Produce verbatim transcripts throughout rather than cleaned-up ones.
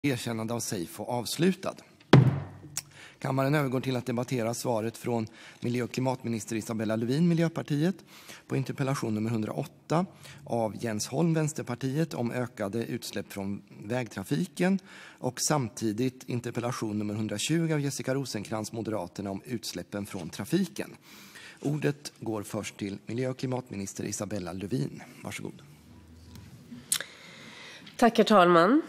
Erkännande av Seyfo avslutad. Kammaren övergår till att debattera svaret från miljö- och klimatminister Isabella Lövin, Miljöpartiet, på interpellation nummer hundraåtta av Jens Holm, Vänsterpartiet, om ökade utsläpp från vägtrafiken, och samtidigt interpellation nummer hundratjugo av Jessica Rosenkrantz, Moderaterna, om utsläppen från trafiken. Ordet går först till miljö- och klimatminister Isabella Lövin. Varsågod. Tack, herr talman.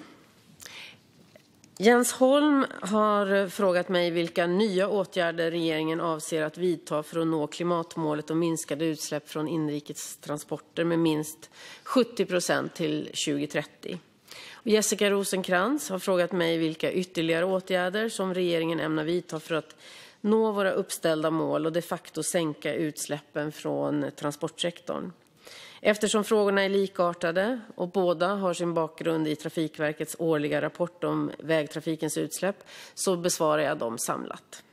Jens Holm har frågat mig vilka nya åtgärder regeringen avser att vidta för att nå klimatmålet om minskade utsläpp från inrikestransporter med minst sjuttio procent till tjugo trettio. Och Jessica Rosenkrantz har frågat mig vilka ytterligare åtgärder som regeringen ämnar vidta för att nå våra uppställda mål och de facto sänka utsläppen från transportsektorn. Eftersom frågorna är likartade och båda har sin bakgrund i Trafikverkets årliga rapport om vägtrafikens utsläpp, så besvarar jag dem samlat.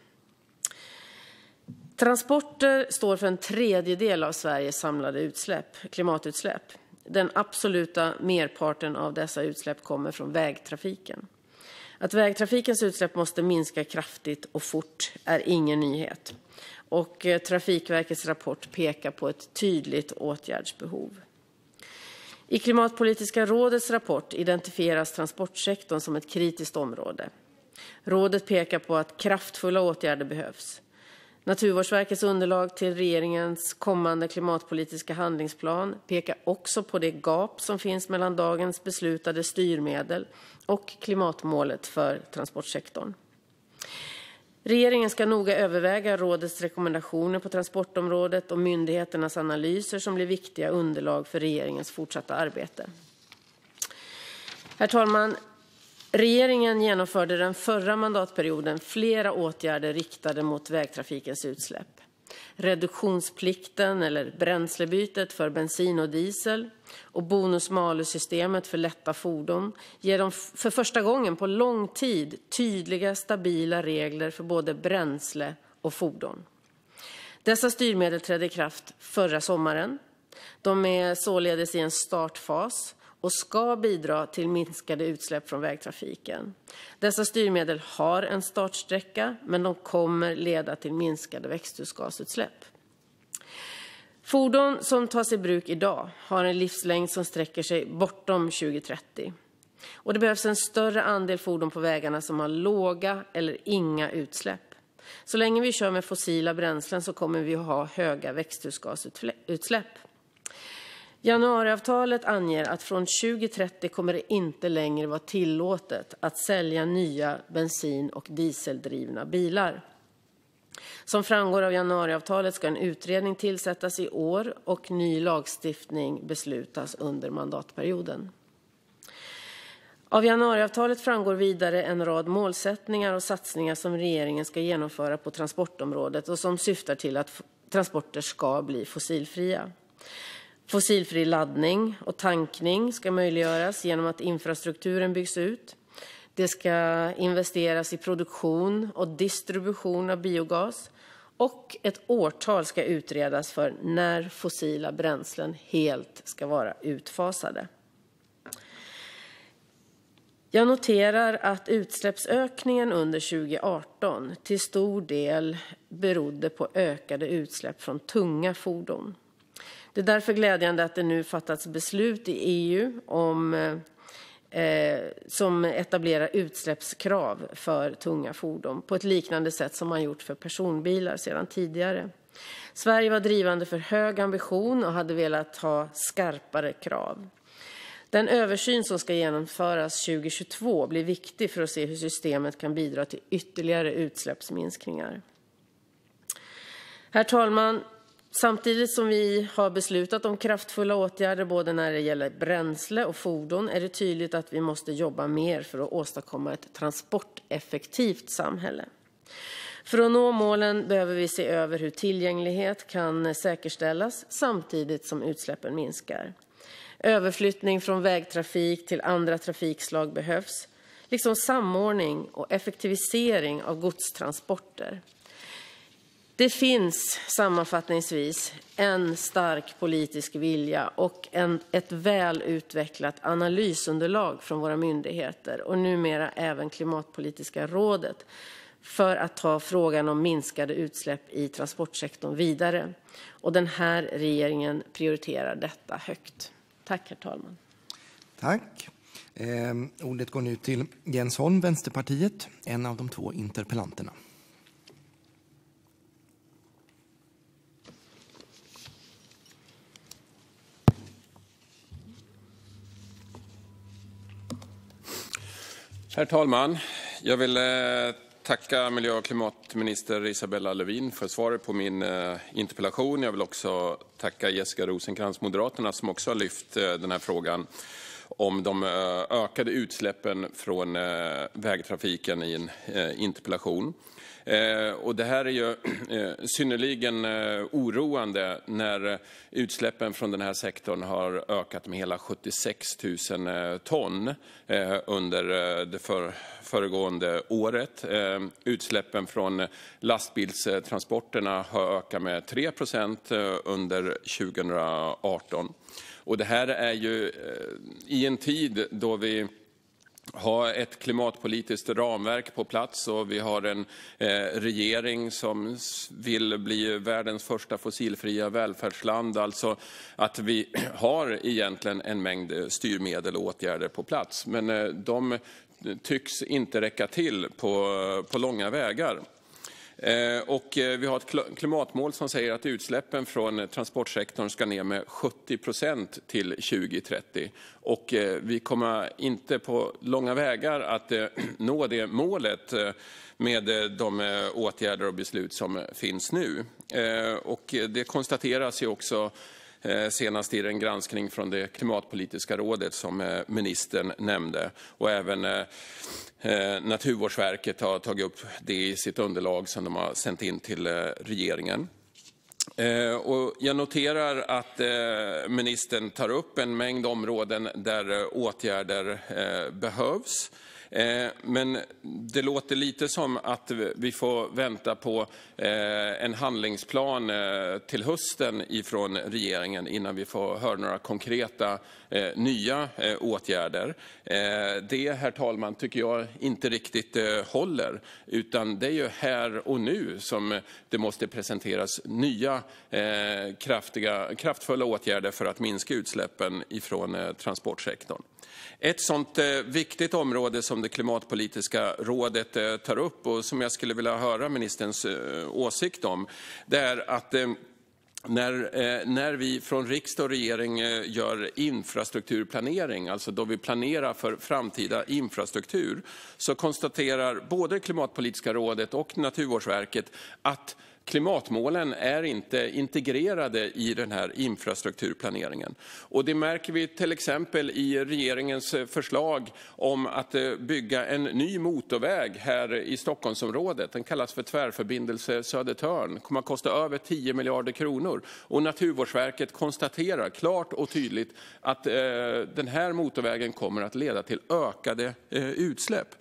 Transporter står för en tredjedel av Sveriges samlade utsläpp, klimatutsläpp. Den absoluta merparten av dessa utsläpp kommer från vägtrafiken. Att vägtrafikens utsläpp måste minska kraftigt och fort är ingen nyhet. Och Trafikverkets rapport pekar på ett tydligt åtgärdsbehov. I Klimatpolitiska rådets rapport identifieras transportsektorn som ett kritiskt område. Rådet pekar på att kraftfulla åtgärder behövs. Naturvårdsverkets underlag till regeringens kommande klimatpolitiska handlingsplan pekar också på det gap som finns mellan dagens beslutade styrmedel och klimatmålet för transportsektorn. Regeringen ska noga överväga rådets rekommendationer på transportområdet och myndigheternas analyser som blir viktiga underlag för regeringens fortsatta arbete. Herr talman, regeringen genomförde den förra mandatperioden flera åtgärder riktade mot vägtrafikens utsläpp. Reduktionsplikten eller bränslebytet för bensin och diesel och bonus-malus-systemet för lätta fordon ger dem för första gången på lång tid tydliga, stabila regler för både bränsle och fordon. Dessa styrmedel trädde i kraft förra sommaren. De är således i en startfas och ska bidra till minskade utsläpp från vägtrafiken. Dessa styrmedel har en startsträcka, men de kommer leda till minskade växthusgasutsläpp. Fordon som tas i bruk idag har en livslängd som sträcker sig bortom tjugo trettio. Och det behövs en större andel fordon på vägarna som har låga eller inga utsläpp. Så länge vi kör med fossila bränslen så kommer vi att ha höga växthusgasutsläpp. Januariavtalet anger att från tjugo trettio kommer det inte längre vara tillåtet att sälja nya bensin- och dieseldrivna bilar. Som framgår av januariavtalet ska en utredning tillsättas i år och ny lagstiftning beslutas under mandatperioden. Av januariavtalet framgår vidare en rad målsättningar och satsningar som regeringen ska genomföra på transportområdet och som syftar till att transporter ska bli fossilfria. Fossilfri laddning och tankning ska möjliggöras genom att infrastrukturen byggs ut. Det ska investeras i produktion och distribution av biogas, och ett årtal ska utredas för när fossila bränslen helt ska vara utfasade. Jag noterar att utsläppsökningen under tjugo arton till stor del berodde på ökade utsläpp från tunga fordon. Det är därför glädjande att det nu fattats beslut i E U om, eh, som etablerar utsläppskrav för tunga fordon på ett liknande sätt som man gjort för personbilar sedan tidigare. Sverige var drivande för hög ambition och hade velat ha skarpare krav. Den översyn som ska genomföras tjugo tjugotvå blir viktig för att se hur systemet kan bidra till ytterligare utsläppsminskningar. Herr talman! Samtidigt som vi har beslutat om kraftfulla åtgärder både när det gäller bränsle och fordon är det tydligt att vi måste jobba mer för att åstadkomma ett transporteffektivt samhälle. För att nå målen behöver vi se över hur tillgänglighet kan säkerställas samtidigt som utsläppen minskar. Överflyttning från vägtrafik till andra trafikslag behövs, liksom samordning och effektivisering av godstransporter. Det finns sammanfattningsvis en stark politisk vilja och en, ett väl utvecklat analysunderlag från våra myndigheter och numera även Klimatpolitiska rådet för att ta frågan om minskade utsläpp i transportsektorn vidare. Och den här regeringen prioriterar detta högt. Tack, herr talman. Tack. Eh, ordet går nu till Jens Holm, Vänsterpartiet, en av de två interpellanterna. Herr talman, jag vill eh, tacka miljö- och klimatminister Isabella Lövin för svaret på min eh, interpellation. Jag vill också tacka Jessica Rosencrantz, Moderaterna, som också har lyft eh, den här frågan om de eh, ökade utsläppen från eh, vägtrafiken i en eh, interpellation. Eh, och det här är ju eh, synnerligen eh, oroande när utsläppen från den här sektorn har ökat med hela sjuttiosex tusen eh, ton eh, under eh, det för, föregående året. Eh, utsläppen från lastbilstransporterna har ökat med tre procent eh, under tjugoarton. Och det här är ju eh, i en tid då vi ha ett klimatpolitiskt ramverk på plats och vi har en eh, regering som vill bli världens första fossilfria välfärdsland. Alltså att vi har egentligen en mängd styrmedel och åtgärder på plats. Men eh, de tycks inte räcka till på, på långa vägar. Eh, och vi har ett klimatmål som säger att utsläppen från transportsektorn ska ner med sjuttio procent till tjugo trettio. Och eh, vi kommer inte på långa vägar att eh, nå det målet eh, med eh, de eh, åtgärder och beslut som finns nu. Eh, och det konstateras ju också eh, senast i en granskning från det klimatpolitiska rådet som eh, ministern nämnde. Och även eh, Eh, Naturvårdsverket har tagit upp det i sitt underlag som de har sänt in till eh, regeringen. Eh, och jag noterar att eh, ministern tar upp en mängd områden där eh, åtgärder eh, behövs. Eh, men det låter lite som att vi får vänta på eh, en handlingsplan eh, till hösten ifrån regeringen innan vi får höra några konkreta eh, nya eh, åtgärder. Eh, det, herr talman, tycker jag inte riktigt eh, håller, utan det är ju här och nu som det måste presenteras nya eh, kraftiga, kraftfulla åtgärder för att minska utsläppen ifrån eh, transportsektorn. Ett sådant eh, viktigt område som det klimatpolitiska rådet eh, tar upp och som jag skulle vilja höra ministerns eh, åsikt om, det är att eh, När, eh, när vi från riksdag och regering eh, gör infrastrukturplanering, alltså då vi planerar för framtida infrastruktur, så konstaterar både Klimatpolitiska rådet och Naturvårdsverket att klimatmålen är inte integrerade i den här infrastrukturplaneringen. Och det märker vi till exempel i regeringens förslag om att bygga en ny motorväg här i Stockholmsområdet. Den kallas för Tvärförbindelse Södertörn. Det kommer att kosta över tio miljarder kronor. Och Naturvårdsverket konstaterar klart och tydligt att eh, den här motorvägen kommer att leda till ökade eh, utsläpp.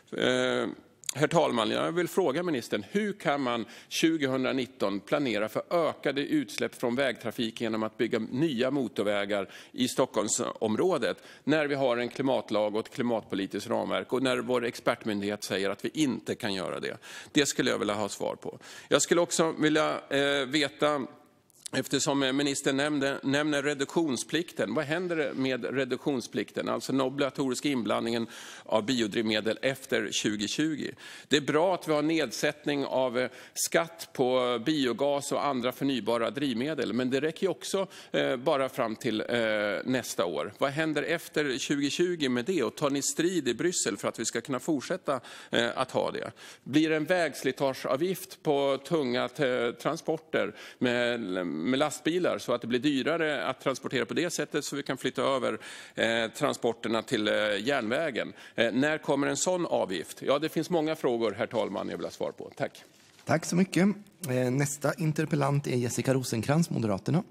Eh, Herr talman, jag vill fråga ministern, hur kan man tjugonitton planera för ökade utsläpp från vägtrafik genom att bygga nya motorvägar i Stockholmsområdet när vi har en klimatlag och ett klimatpolitiskt ramverk och när vår expertmyndighet säger att vi inte kan göra det? Det skulle jag vilja ha svar på. Jag skulle också vilja eh, veta, eftersom ministern nämnde, nämner reduktionsplikten. Vad händer med reduktionsplikten, alltså den obligatoriska inblandningen av biodrivmedel efter tjugo tjugo? Det är bra att vi har nedsättning av skatt på biogas och andra förnybara drivmedel, men det räcker också eh, bara fram till eh, nästa år. Vad händer efter tjugo tjugo med det, och tar ni strid i Bryssel för att vi ska kunna fortsätta eh, att ha det? Blir det en vägslitageavgift på tunga t- transporter med med lastbilar så att det blir dyrare att transportera på det sättet, så vi kan flytta över eh, transporterna till eh, järnvägen? Eh, när kommer en sån avgift? Ja, det finns många frågor, herr talman, jag vill ha svar på. Tack. Tack så mycket. Eh, nästa interpellant är Jessica Rosencrantz, Moderaterna,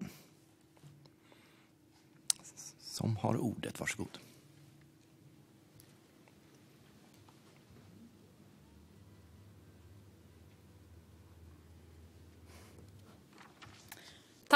som har ordet. Varsågod.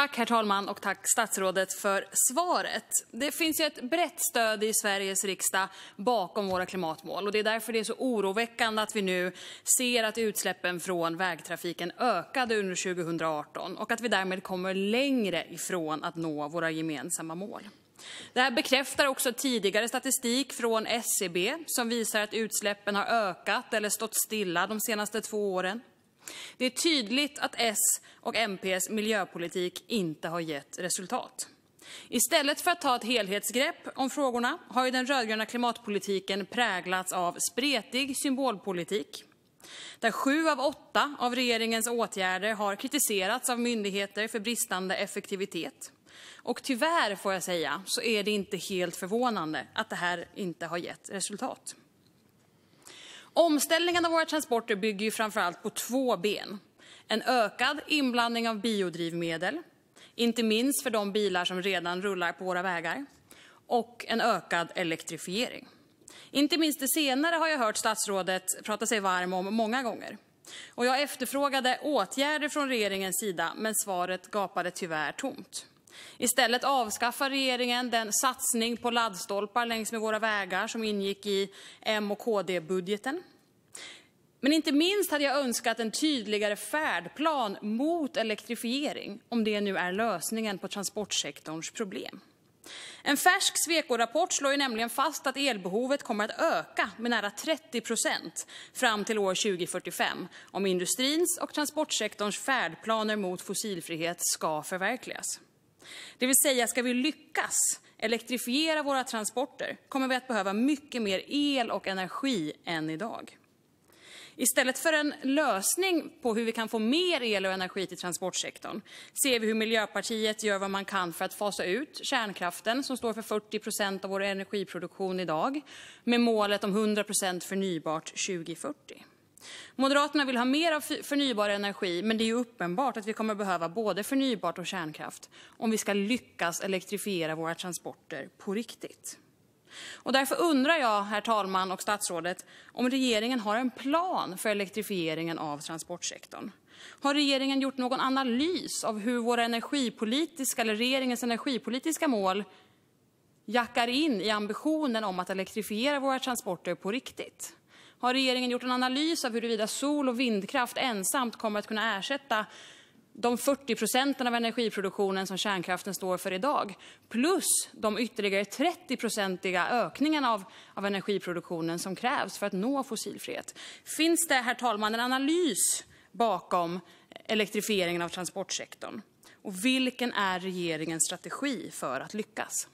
Tack herr talman och tack statsrådet för svaret. Det finns ju ett brett stöd i Sveriges riksdag bakom våra klimatmål och det är därför det är så oroväckande att vi nu ser att utsläppen från vägtrafiken ökade under tjugo arton och att vi därmed kommer längre ifrån att nå våra gemensamma mål. Det här bekräftar också tidigare statistik från S C B som visar att utsläppen har ökat eller stått stilla de senaste två åren. Det är tydligt att S och M P:s miljöpolitik inte har gett resultat. Istället för att ta ett helhetsgrepp om frågorna har ju den rödgröna klimatpolitiken präglats av spretig symbolpolitik. Där sju av åtta av regeringens åtgärder har kritiserats av myndigheter för bristande effektivitet. Och tyvärr får jag säga så är det inte helt förvånande att det här inte har gett resultat. Omställningen av våra transporter bygger ju framförallt på två ben. En ökad inblandning av biodrivmedel, inte minst för de bilar som redan rullar på våra vägar, och en ökad elektrifiering. Inte minst det senare har jag hört statsrådet prata sig varm om många gånger. Och jag efterfrågade åtgärder från regeringens sida, men svaret gapade tyvärr tomt. Istället avskaffar regeringen den satsning på laddstolpar längs med våra vägar som ingick i M och K D-budgeten. Men inte minst hade jag önskat en tydligare färdplan mot elektrifiering, om det nu är lösningen på transportsektorns problem. En färsk Sweco-rapport slår ju nämligen fast att elbehovet kommer att öka med nära trettio procent fram till år tjugo fyrtiofem om industrins och transportsektorns färdplaner mot fossilfrihet ska förverkligas. Det vill säga, ska vi lyckas elektrifiera våra transporter kommer vi att behöva mycket mer el och energi än idag. Istället för en lösning på hur vi kan få mer el och energi till transportsektorn ser vi hur Miljöpartiet gör vad man kan för att fasa ut kärnkraften som står för fyrtio procent av vår energiproduktion idag med målet om hundra procent förnybart tjugo fyrtio. Moderaterna vill ha mer av förnybar energi, men det är ju uppenbart att vi kommer behöva både förnybart och kärnkraft om vi ska lyckas elektrifiera våra transporter på riktigt. Och därför undrar jag, herr talman och statsrådet, om regeringen har en plan för elektrifieringen av transportsektorn. Har regeringen gjort någon analys av hur våra energipolitiska eller regeringens energipolitiska mål jackar in i ambitionen om att elektrifiera våra transporter på riktigt? Har regeringen gjort en analys av huruvida sol- och vindkraft ensamt kommer att kunna ersätta de fyrtio procenten av energiproduktionen som kärnkraften står för idag, plus de ytterligare trettio procentiga ökningen av, av energiproduktionen som krävs för att nå fossilfrihet? Finns det, herr talman, en analys bakom elektrifieringen av transportsektorn? Och vilken är regeringens strategi för att lyckas?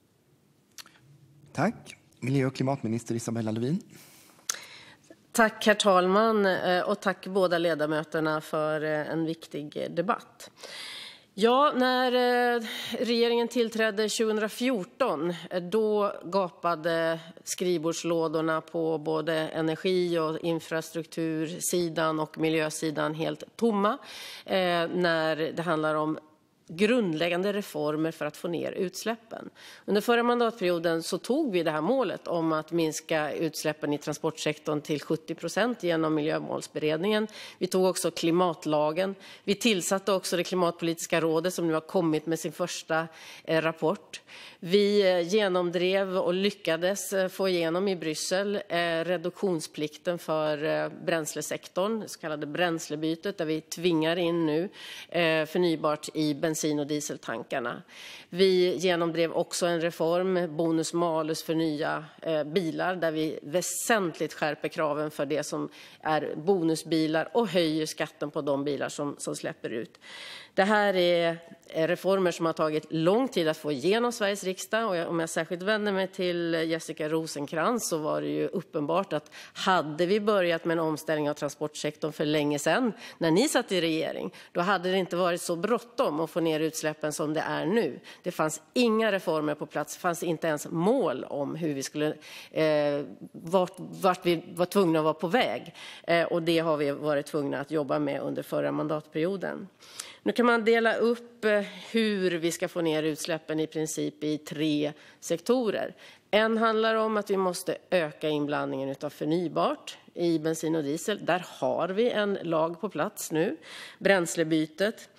Tack. Miljö- och klimatminister Isabella Lövin. Tack herr talman och tack båda ledamöterna för en viktig debatt. Ja, när regeringen tillträdde tjugo fjorton då gapade skrivbordslådorna på både energi- och infrastruktursidan och miljösidan helt tomma när det handlar om grundläggande reformer för att få ner utsläppen. Under förra mandatperioden så tog vi det här målet om att minska utsläppen i transportsektorn till sjuttio procent genom miljömålsberedningen. Vi tog också klimatlagen. Vi tillsatte också det klimatpolitiska rådet som nu har kommit med sin första eh, rapport. Vi genomdrev och lyckades få igenom i Bryssel eh, reduktionsplikten för eh, bränslesektorn, det så kallade bränslebytet, där vi tvingar in nu eh, förnybart i bensin- och dieseltankarna. Vi genomdrev också en reform, bonus malus för nya eh, bilar, där vi väsentligt skärper kraven för det som är bonusbilar och höjer skatten på de bilar som, som släpper ut. Det här är reformer som har tagit lång tid att få igenom Sveriges riksdag, och om jag särskilt vänder mig till Jessica Rosencrantz så var det ju uppenbart att hade vi börjat med en omställning av transportsektorn för länge sedan när ni satt i regering, då hade det inte varit så bråttom att få ner utsläppen som det är nu. Det fanns inga reformer på plats, det fanns inte ens mål om hur vi skulle, eh, vart, vart vi var tvungna att vara på väg, eh, och det har vi varit tvungna att jobba med under förra mandatperioden. Nu kan man dela upp hur vi ska få ner utsläppen i princip i tre sektorer. En handlar om att vi måste öka inblandningen av förnybart i bensin och diesel. Där har vi en lag på plats nu, bränslebytet.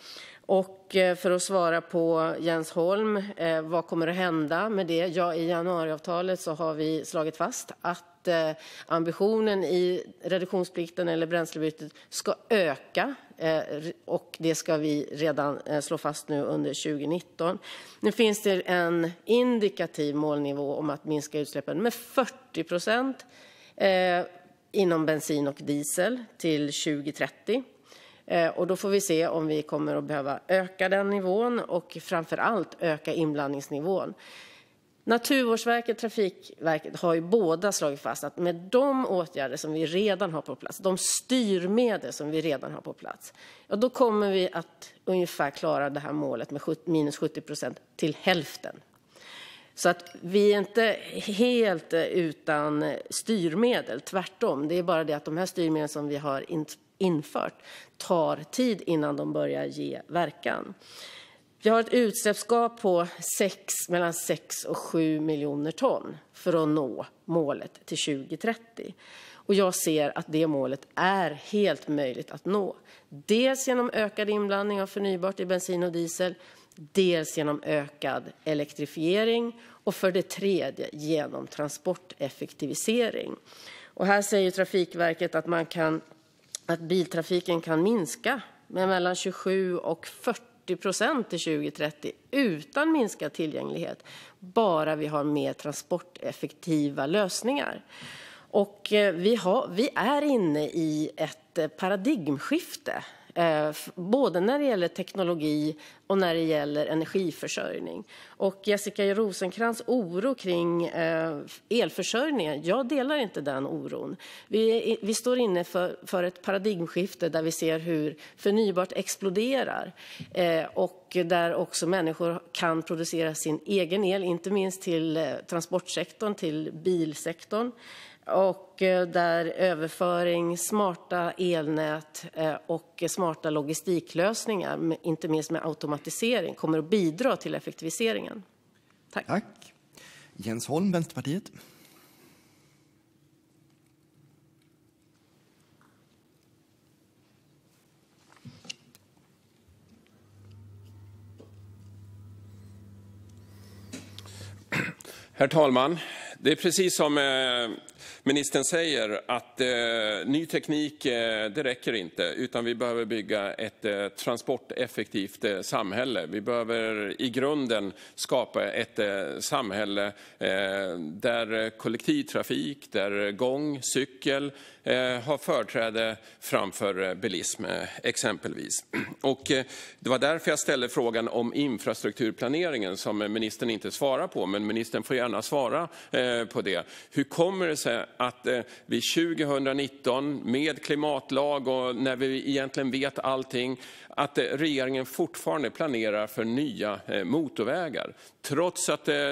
Och för att svara på Jens Holm, eh, vad kommer att hända med det? Ja, i januariavtalet så har vi slagit fast att eh, ambitionen i reduktionsplikten eller bränslebytet ska öka. Eh, och det ska vi redan eh, slå fast nu under tjugo nitton. Nu finns det en indikativ målnivå om att minska utsläppen med fyrtio procent eh, inom bensin och diesel till tjugo trettio. Och då får vi se om vi kommer att behöva öka den nivån och framför allt öka inblandningsnivån. Naturvårdsverket och Trafikverket har ju båda slagit fast att med de åtgärder som vi redan har på plats, de styrmedel som vi redan har på plats, ja, då kommer vi att ungefär klara det här målet med minus sjuttio procent till hälften. Så att vi är inte helt utan styrmedel, tvärtom. Det är bara det att de här styrmedlen som vi har infört tar tid innan de börjar ge verkan. Vi har ett utsläppsgap på sex, mellan sex och sju miljoner ton för att nå målet till tjugo trettio. Och jag ser att det målet är helt möjligt att nå. Dels genom ökad inblandning av förnybart i bensin och diesel, dels genom ökad elektrifiering och för det tredje genom transporteffektivisering. Och här säger Trafikverket att man kan att biltrafiken kan minska med mellan tjugosju och fyrtio procent till tjugo trettio utan minskad tillgänglighet, bara vi har mer transporteffektiva lösningar. Och vi, har, vi är inne i ett paradigmskifte, eh, både när det gäller teknologi och när det gäller energiförsörjning. Och Jessica Rosenkrantz oro kring eh, elförsörjningen, jag delar inte den oron. Vi, vi står inne för, för ett paradigmskifte där vi ser hur förnybart exploderar eh, och där också människor kan producera sin egen el, inte minst till eh, transportsektorn, till bilsektorn. Och där överföring, smarta elnät och smarta logistiklösningar, inte minst med automatisering, kommer att bidra till effektiviseringen. Tack. Tack. Jens Holm, Vänsterpartiet. Herr talman, det är precis som eh, ministern säger att eh, ny teknik eh, det räcker inte, utan vi behöver bygga ett eh, transporteffektivt eh, samhälle. Vi behöver i grunden skapa ett eh, samhälle eh, där kollektivtrafik, där gång, cykel eh, har företräde framför eh, bilism eh, exempelvis. Och eh, det var därför jag ställde frågan om infrastrukturplaneringen som ministern inte svarar på, men ministern får gärna svara eh, på det. Hur kommer det sig att eh, vi tjugonitton med klimatlag och när vi egentligen vet allting, att eh, regeringen fortfarande planerar för nya eh, motorvägar? Trots att eh,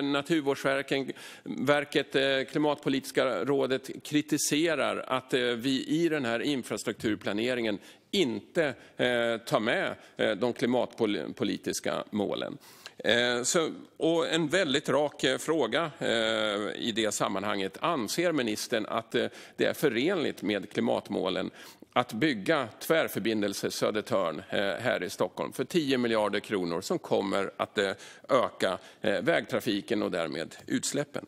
Naturvårdsverket, eh, Klimatpolitiska rådet kritiserar att eh, vi i den här infrastrukturplaneringen inte eh, tar med eh, de klimatpolitiska målen. Eh, så, och en väldigt rak eh, fråga eh, i det sammanhanget. Anser ministern att eh, det är förenligt med klimatmålen att bygga tvärförbindelse Södertörn eh, här i Stockholm för tio miljarder kronor som kommer att eh, öka eh, vägtrafiken och därmed utsläppen?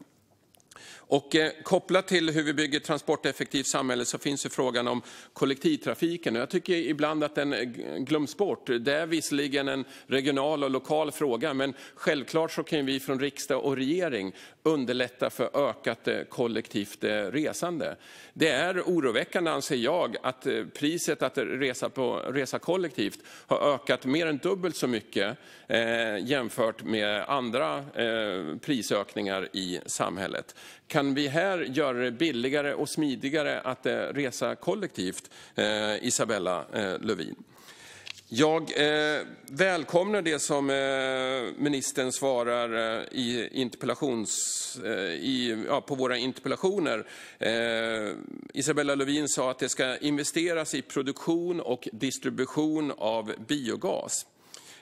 Och eh, kopplat till hur vi bygger ett transporteffektivt samhälle så finns ju frågan om kollektivtrafiken. Och jag tycker ibland att den glöms bort. Det är visserligen en regional och lokal fråga, men självklart så kan vi från riksdag och regering underlätta för ökat eh, kollektivt eh, resande. Det är oroväckande, anser jag, att eh, priset att resa, på, resa kollektivt har ökat mer än dubbelt så mycket eh, jämfört med andra eh, prisökningar i samhället. Kan vi här göra det billigare och smidigare att eh, resa kollektivt, eh, Isabella eh, Lövin? Jag eh, välkomnar det som eh, ministern svarar eh, i interpellations, eh, i, ja, på våra interpellationer. Eh, Isabella Lövin sa att det ska investeras i produktion och distribution av biogas.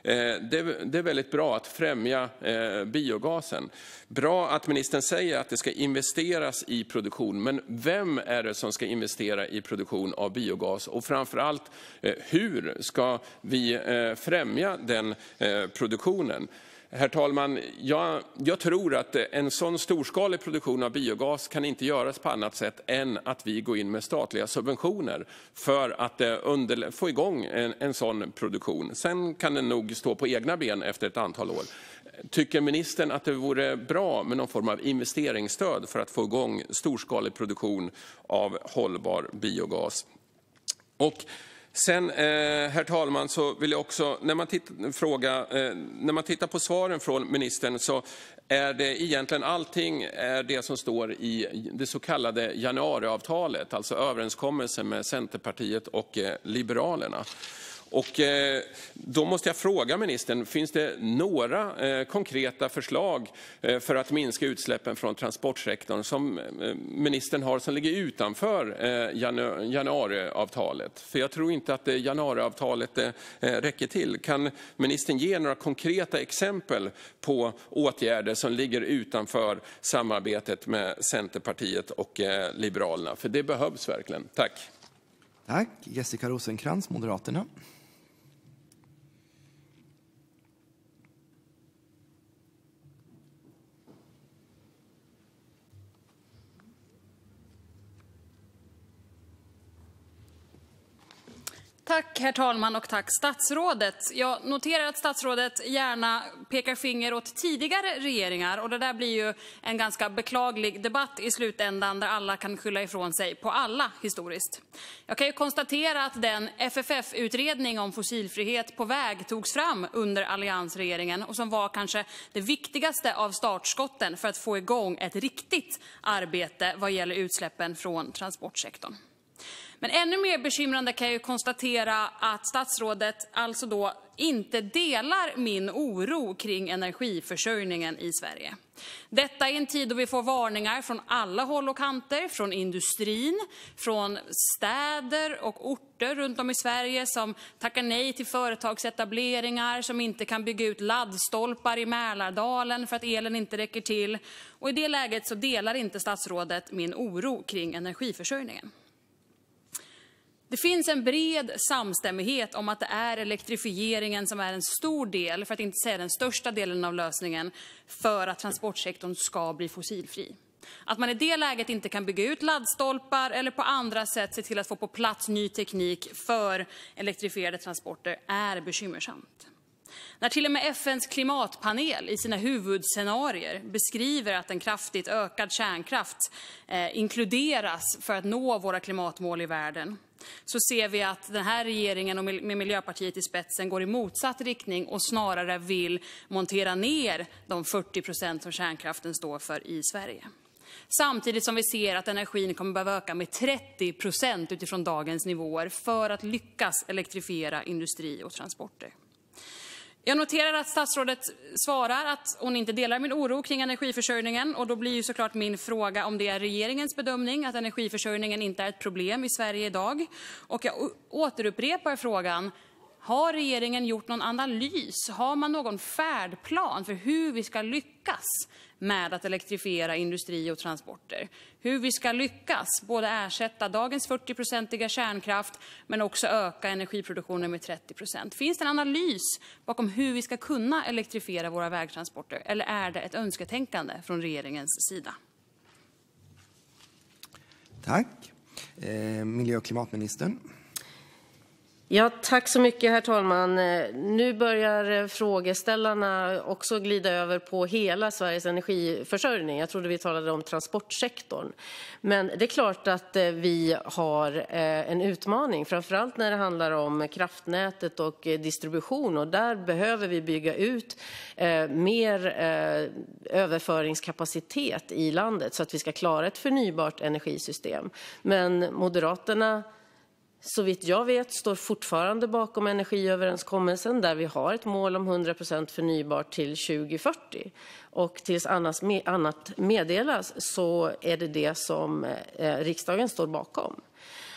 Det, det är väldigt bra att främja biogasen. Bra att ministern säger att det ska investeras i produktion, men vem är det som ska investera i produktion av biogas? Och framförallt, hur ska vi främja den produktionen? Herr talman, jag, jag tror att en sån storskalig produktion av biogas kan inte göras på annat sätt än att vi går in med statliga subventioner för att under, få igång en, en sån produktion. Sen kan den nog stå på egna ben efter ett antal år. Tycker ministern att det vore bra med någon form av investeringsstöd för att få igång storskalig produktion av hållbar biogas? Och sen, eh, herr talman, så vill jag också, när man, titt- fråga, eh, när man tittar på svaren från ministern så är det egentligen allting är det som står i det så kallade januariavtalet, alltså överenskommelsen med Centerpartiet och eh, Liberalerna. Och eh, då måste jag fråga ministern, finns det några eh, konkreta förslag eh, för att minska utsläppen från transportsektorn som eh, ministern har som ligger utanför eh, janu- januariavtalet? För jag tror inte att eh, januariavtalet eh, räcker till. Kan ministern ge några konkreta exempel på åtgärder som ligger utanför samarbetet med Centerpartiet och eh, Liberalerna? För det behövs verkligen. Tack. Tack. Jessica Rosenkrantz, Moderaterna. Tack herr talman och tack statsrådet. Jag noterar att statsrådet gärna pekar finger åt tidigare regeringar och det där blir ju en ganska beklaglig debatt i slutändan där alla kan skylla ifrån sig på alla historiskt. Jag kan ju konstatera att den F F F-utredning om fossilfrihet på väg togs fram under alliansregeringen och som var kanske det viktigaste av startskotten för att få igång ett riktigt arbete vad gäller utsläppen från transportsektorn. Men ännu mer bekymrande kan jag ju konstatera att statsrådet alltså då inte delar min oro kring energiförsörjningen i Sverige. Detta är en tid då vi får varningar från alla håll och kanter, från industrin, från städer och orter runt om i Sverige som tackar nej till företagsetableringar, som inte kan bygga ut laddstolpar i Mälardalen för att elen inte räcker till. Och i det läget så delar inte statsrådet min oro kring energiförsörjningen. Det finns en bred samstämmighet om att det är elektrifieringen som är en stor del, för att inte säga den största delen av lösningen, för att transportsektorn ska bli fossilfri. Att man i det läget inte kan bygga ut laddstolpar eller på andra sätt se till att få på plats ny teknik för elektrifierade transporter är bekymmersamt. När till och med F N:s klimatpanel i sina huvudscenarier beskriver att en kraftigt ökad kärnkraft eh, inkluderas för att nå våra klimatmål i världen, så ser vi att den här regeringen och med Miljöpartiet i spetsen går i motsatt riktning och snarare vill montera ner de fyrtio procent som kärnkraften står för i Sverige. Samtidigt som vi ser att energin kommer behöva öka med trettio procent utifrån dagens nivåer för att lyckas elektrifiera industri och transporter. Jag noterar att statsrådet svarar att hon inte delar min oro kring energiförsörjningen, och då blir ju såklart min fråga om det är regeringens bedömning att energiförsörjningen inte är ett problem i Sverige idag. Och jag återupprepar frågan: har regeringen gjort någon analys? Har man någon färdplan för hur vi ska lyckas med att elektrifiera industri och transporter? Hur vi ska lyckas både ersätta dagens fyrtio-procentiga kärnkraft men också öka energiproduktionen med trettio procent? Finns det en analys bakom hur vi ska kunna elektrifiera våra vägtransporter? Eller är det ett önsketänkande från regeringens sida? Tack. Eh, miljö- och klimatministern. Ja, tack så mycket, herr talman. Nu börjar frågeställarna också glida över på hela Sveriges energiförsörjning. Jag trodde vi talade om transportsektorn. Men det är klart att vi har en utmaning, framförallt när det handlar om kraftnätet och distribution. Och där behöver vi bygga ut mer överföringskapacitet i landet så att vi ska klara ett förnybart energisystem. Men Moderaterna, så vitt jag vet, står fortfarande bakom energiöverenskommelsen där vi har ett mål om hundra procent förnybart till tjugo fyrtio. Och tills annat meddelas så är det det som riksdagen står bakom.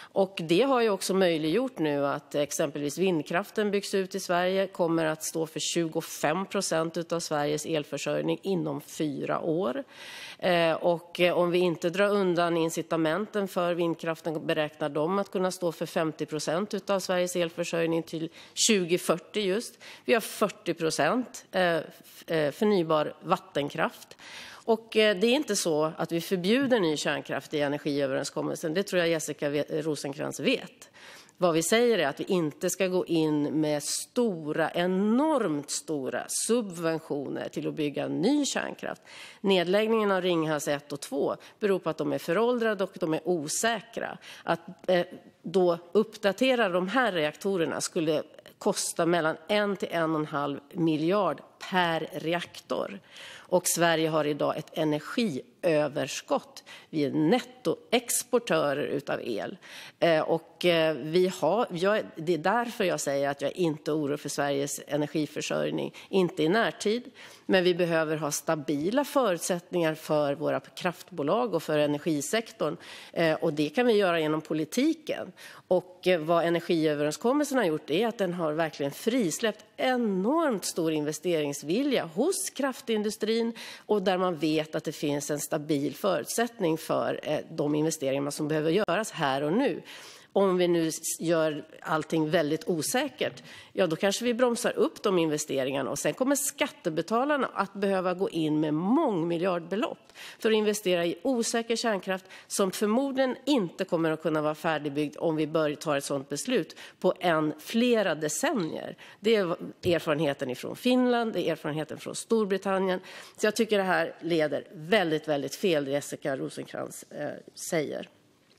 Och det har ju också möjliggjort nu att exempelvis vindkraften byggs ut i Sverige, kommer att stå för tjugofem procent av Sveriges elförsörjning inom fyra år. Och om vi inte drar undan incitamenten för vindkraften beräknar de att kunna stå för femtio procent av Sveriges elförsörjning till tjugo fyrtio just. Vi har fyrtio procent förnybar vattenkraft. Och det är inte så att vi förbjuder ny kärnkraft i energiöverenskommelsen. Det tror jag Jessica Rosencrantz vet. Vad vi säger är att vi inte ska gå in med stora, enormt stora subventioner till att bygga ny kärnkraft. Nedläggningen av Ringhals ett och två beror på att de är föråldrade och de är osäkra. Att eh, då uppdatera de här reaktorerna skulle kosta mellan en till en och en halv miljard per reaktor. Och Sverige har idag ett energiöverskott. Vi är nettoexportörer utav el. Eh, och eh, vi har, jag, det är därför jag säger att jag inte är orolig för Sveriges energiförsörjning. Inte i närtid, men vi behöver ha stabila förutsättningar för våra kraftbolag och för energisektorn. Eh, och det kan vi göra genom politiken. Och eh, vad energiöverenskommelsen har gjort är att den har verkligen frisläppt enormt stor investeringsvilja hos kraftindustrin och där man vet att det finns en stabil förutsättning för eh, de investeringar som behöver göras här och nu. Om vi nu gör allting väldigt osäkert, ja då kanske vi bromsar upp de investeringarna och sen kommer skattebetalarna att behöva gå in med mångmiljardbelopp för att investera i osäker kärnkraft som förmodligen inte kommer att kunna vara färdigbyggd om vi börjar ta ett sådant beslut på en flera decennier. Det är erfarenheten från Finland, det är erfarenheten från Storbritannien. Så jag tycker det här leder väldigt, väldigt fel, det Jessica Rosencrantz eh, säger.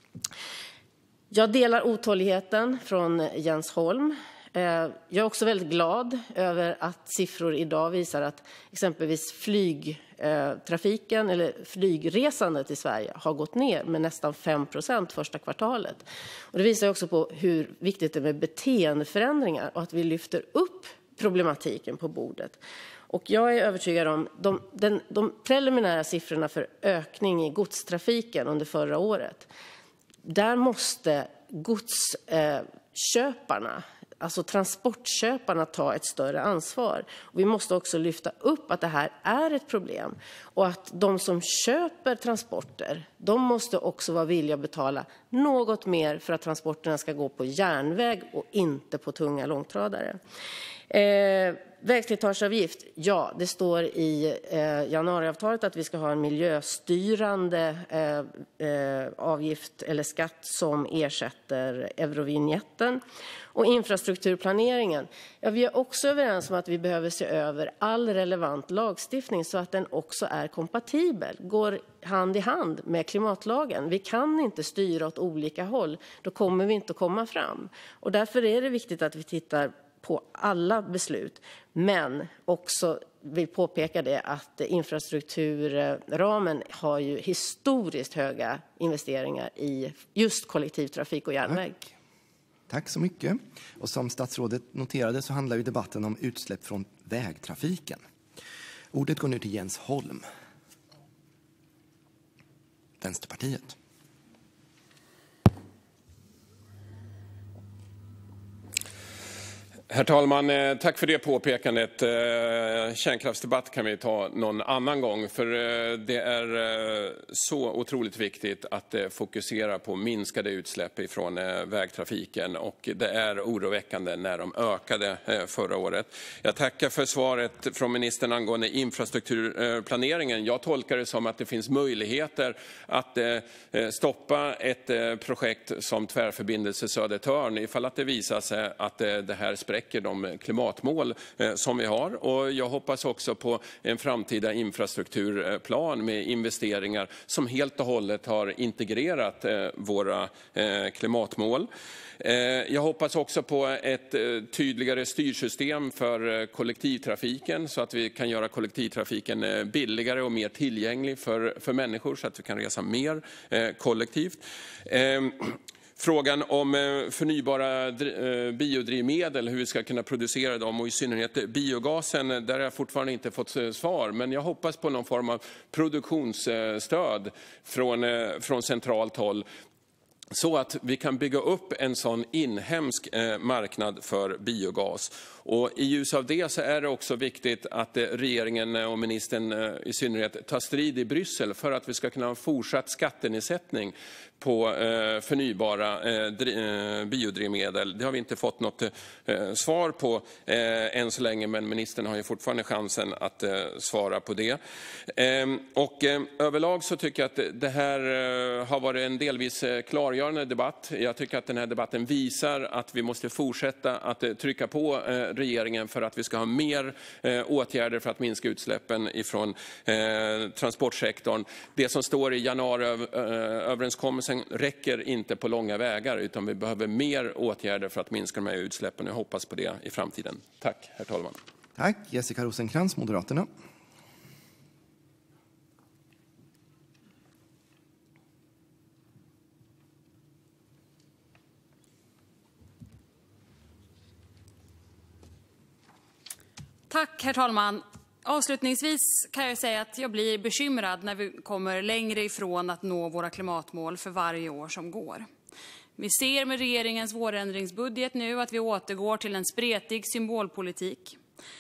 Jag delar otåligheten från Jens Holm. Jag är också väldigt glad över att siffror idag visar att exempelvis flygtrafiken eller flygresandet i Sverige har gått ner med nästan fem procent första kvartalet. Och det visar också på hur viktigt det är med beteendeförändringar och att vi lyfter upp problematiken på bordet. Och jag är övertygad om de, den, de preliminära siffrorna för ökning i godstrafiken under förra året. Där måste godsköparna, alltså transportköparna, ta ett större ansvar. Och vi måste också lyfta upp att det här är ett problem och att de som köper transporter, de måste också vara villiga att betala något mer för att transporterna ska gå på järnväg och inte på tunga långtradare. Eh, vägslitageavgift, ja, det står i eh, januariavtalet att vi ska ha en miljöstyrande eh, eh, avgift eller skatt som ersätter Eurovignetten. Och infrastrukturplaneringen, ja, vi är också överens om att vi behöver se över all relevant lagstiftning så att den också är kompatibel, går hand i hand med klimatlagen. Vi kan inte styra åt olika håll, då kommer vi inte att komma fram. Och därför är det viktigt att vi tittar på alla beslut, men också vill påpeka det att infrastrukturramen har ju historiskt höga investeringar i just kollektivtrafik och järnväg. Tack. Tack så mycket. Och som statsrådet noterade så handlar ju debatten om utsläpp från vägtrafiken. Ordet går nu till Jens Holm, Vänsterpartiet. Herr talman, tack för det påpekandet. Kärnkraftsdebatt kan vi ta någon annan gång, för det är så otroligt viktigt att fokusera på minskade utsläpp ifrån vägtrafiken, och det är oroväckande när de ökade förra året. Jag tackar för svaret från ministern angående infrastrukturplaneringen. Jag tolkar det som att det finns möjligheter att stoppa ett projekt som Tvärförbindelse Södertörn ifall att det visar sig att det här spräcker de klimatmål som vi har. Och jag hoppas också på en framtida infrastrukturplan med investeringar som helt och hållet har integrerat våra klimatmål. Jag hoppas också på ett tydligare styrsystem för kollektivtrafiken så att vi kan göra kollektivtrafiken billigare och mer tillgänglig för, för människor så att vi kan resa mer kollektivt. Frågan om förnybara biodrivmedel, hur vi ska kunna producera dem, och i synnerhet biogasen, där har jag fortfarande inte fått svar. Men jag hoppas på någon form av produktionsstöd från, från centralt håll. så att vi kan bygga upp en sån inhemsk eh, marknad för biogas. Och i ljus av det så är det också viktigt att eh, regeringen och ministern eh, i synnerhet tar strid i Bryssel för att vi ska kunna ha fortsatt skattenedsättning på eh, förnybara eh, dri- eh, biodrivmedel. Det har vi inte fått något eh, svar på eh, än så länge, men ministern har ju fortfarande chansen att eh, svara på det. Eh, och eh, överlag så tycker jag att det här eh, har varit en delvis eh, klargörande debatt. Jag tycker att den här debatten visar att vi måste fortsätta att eh, trycka på eh, regeringen för att vi ska ha mer eh, åtgärder för att minska utsläppen ifrån eh, transportsektorn. Det som står i januariöverenskommelsen räcker inte på långa vägar, utan vi behöver mer åtgärder för att minska de här utsläppen. Jag hoppas på det i framtiden. Tack, herr talman. Tack. Jessica Rosenkrantz, Moderaterna. Tack, herr talman. Avslutningsvis kan jag säga att jag blir bekymrad när vi kommer längre ifrån att nå våra klimatmål för varje år som går. Vi ser med regeringens vårändringsbudget nu att vi återgår till en spretig symbolpolitik,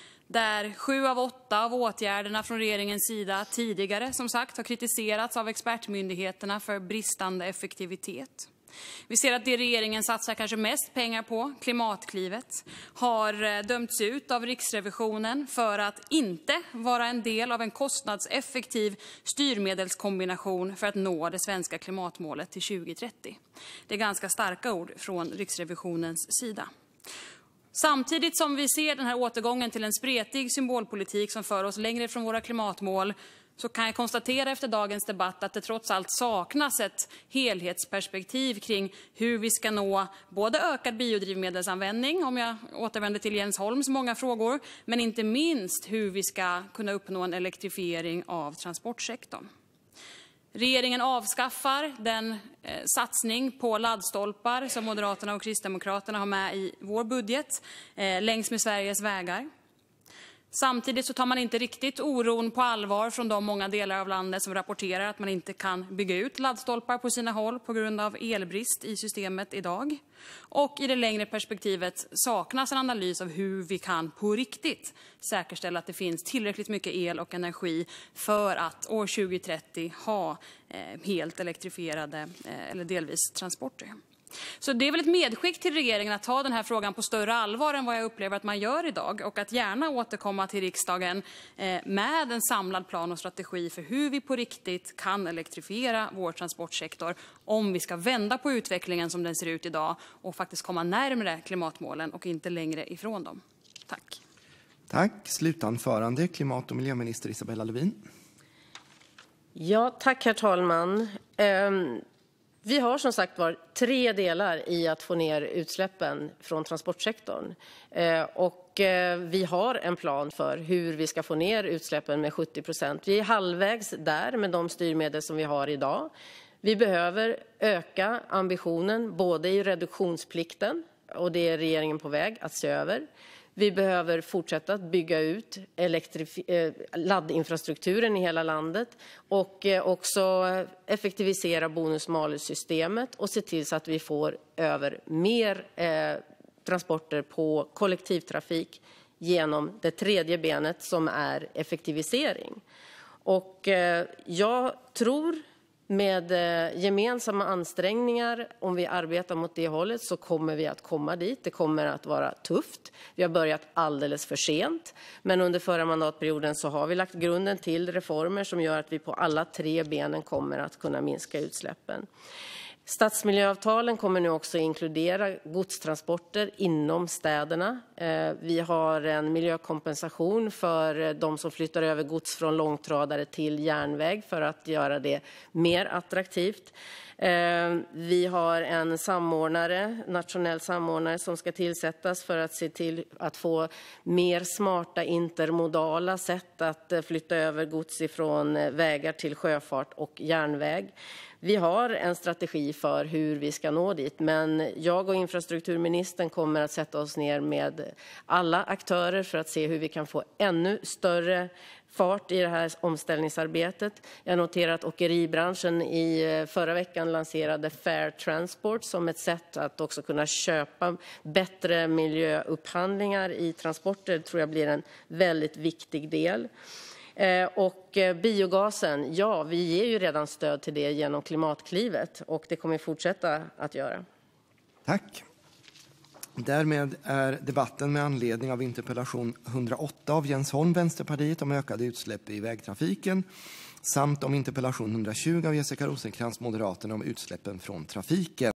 där sju av åtta av åtgärderna från regeringens sida tidigare, som sagt, har kritiserats av expertmyndigheterna för bristande effektivitet. Vi ser att det regeringen satsar kanske mest pengar på, Klimatklivet, har dömts ut av Riksrevisionen för att inte vara en del av en kostnadseffektiv styrmedelskombination för att nå det svenska klimatmålet till tjugo trettio. Det är ganska starka ord från Riksrevisionens sida. Samtidigt som vi ser den här återgången till en spretig symbolpolitik som för oss längre från våra klimatmål, så kan jag konstatera efter dagens debatt att det trots allt saknas ett helhetsperspektiv kring hur vi ska nå både ökad biodrivmedelsanvändning, om jag återvänder till Jens Holms många frågor, men inte minst hur vi ska kunna uppnå en elektrifiering av transportsektorn. Regeringen avskaffar den eh, satsning på laddstolpar som Moderaterna och Kristdemokraterna har med i vår budget eh, längs med Sveriges vägar. Samtidigt så tar man inte riktigt oron på allvar från de många delar av landet som rapporterar att man inte kan bygga ut laddstolpar på sina håll på grund av elbrist i systemet idag. Och i det längre perspektivet saknas en analys av hur vi kan på riktigt säkerställa att det finns tillräckligt mycket el och energi för att år tjugo trettio ha eh, helt elektrifierade eh, eller delvis transporter. Så det är väl ett medskick till regeringen att ta den här frågan på större allvar än vad jag upplever att man gör idag, och att gärna återkomma till riksdagen med en samlad plan och strategi för hur vi på riktigt kan elektrifiera vår transportsektor om vi ska vända på utvecklingen som den ser ut idag och faktiskt komma närmare klimatmålen och inte längre ifrån dem. Tack. Tack. Slutanförande, klimat- och miljöminister Isabella Lövin. Ja, tack herr talman. Um... Vi har som sagt var tre delar i att få ner utsläppen från transportsektorn. Eh, och eh, vi har en plan för hur vi ska få ner utsläppen med sjuttio procent. Vi är halvvägs där med de styrmedel som vi har idag. Vi behöver öka ambitionen både i reduktionsplikten, och det är regeringen på väg att se över. Vi behöver fortsätta att bygga ut elektrif- eh, laddinfrastrukturen i hela landet och eh, också effektivisera bonus-malus-systemet och se till så att vi får över mer eh, transporter på kollektivtrafik genom det tredje benet som är effektivisering. Och eh, jag tror med gemensamma ansträngningar, om vi arbetar mot det hållet, så kommer vi att komma dit. Det kommer att vara tufft. Vi har börjat alldeles för sent. Men under förra mandatperioden så har vi lagt grunden till reformer som gör att vi på alla tre benen kommer att kunna minska utsläppen. Stadsmiljöavtalen kommer nu också inkludera godstransporter inom städerna. Vi har en miljökompensation för de som flyttar över gods från långtradare till järnväg för att göra det mer attraktivt. Vi har en samordnare, nationell samordnare som ska tillsättas för att se till att få mer smarta intermodala sätt att flytta över gods ifrån vägar till sjöfart och järnväg. Vi har en strategi för hur vi ska nå dit, men jag och infrastrukturministern kommer att sätta oss ner med alla aktörer för att se hur vi kan få ännu större fart i det här omställningsarbetet. Jag noterar att åkeribranschen i förra veckan lanserade Fair Transport som ett sätt att också kunna köpa bättre miljöupphandlingar i transporter. Det tror jag blir en väldigt viktig del. Och biogasen, ja, vi ger ju redan stöd till det genom Klimatklivet och det kommer vi fortsätta att göra. Tack. Därmed är debatten med anledning av interpellation hundraåtta av Jens Holm, Vänsterpartiet, om ökade utsläpp i vägtrafiken samt om interpellation hundratjugo av Jessica Rosencrantz, Moderaterna, om utsläppen från trafiken.